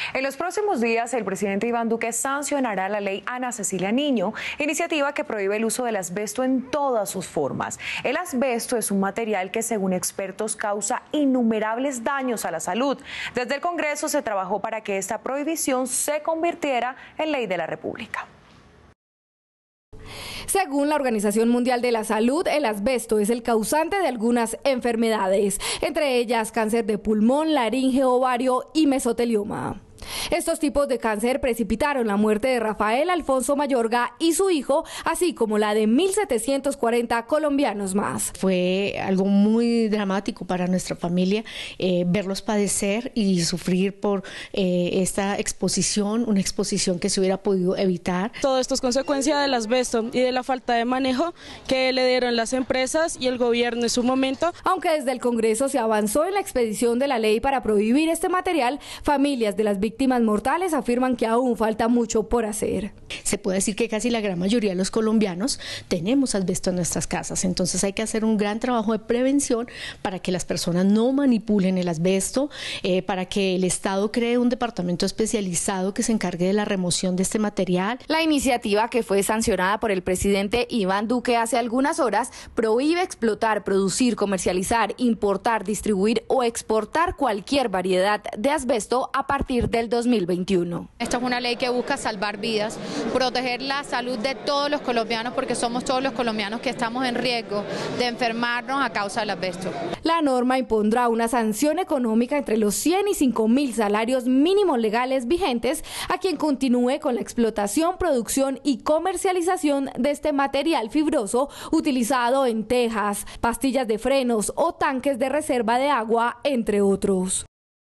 En los próximos días, el presidente Iván Duque sancionará la ley Ana Cecilia Niño, iniciativa que prohíbe el uso del asbesto en todas sus formas. El asbesto es un material que, según expertos, causa innumerables daños a la salud. Desde el Congreso se trabajó para que esta prohibición se convirtiera en ley de la República. Según la Organización Mundial de la Salud, el asbesto es el causante de algunas enfermedades, entre ellas cáncer de pulmón, laringe, ovario y mesotelioma. Estos tipos de cáncer precipitaron la muerte de Rafael Alfonso Mayorga y su hijo, así como la de 1.740 colombianos más. Fue algo muy dramático para nuestra familia verlos padecer y sufrir por esta exposición, una exposición que se hubiera podido evitar. Todo esto es consecuencia del asbesto y de la falta de manejo que le dieron las empresas y el gobierno en su momento. Aunque desde el Congreso se avanzó en la expedición de la ley para prohibir este material, familias de las víctimas mortales afirman que aún falta mucho por hacer. Se puede decir que casi la gran mayoría de los colombianos tenemos asbesto en nuestras casas, entonces hay que hacer un gran trabajo de prevención para que las personas no manipulen el asbesto, para que el Estado cree un departamento especializado que se encargue de la remoción de este material. La iniciativa, que fue sancionada por el presidente Iván Duque hace algunas horas, prohíbe explotar, producir, comercializar, importar, distribuir o exportar cualquier variedad de asbesto a partir del 2021. Esta es una ley que busca salvar vidas, proteger la salud de todos los colombianos, porque somos todos los colombianos que estamos en riesgo de enfermarnos a causa del asbesto. La norma impondrá una sanción económica entre los 100 y 5.000 salarios mínimos legales vigentes a quien continúe con la explotación, producción y comercialización de este material fibroso utilizado en tejas, pastillas de frenos o tanques de reserva de agua, entre otros.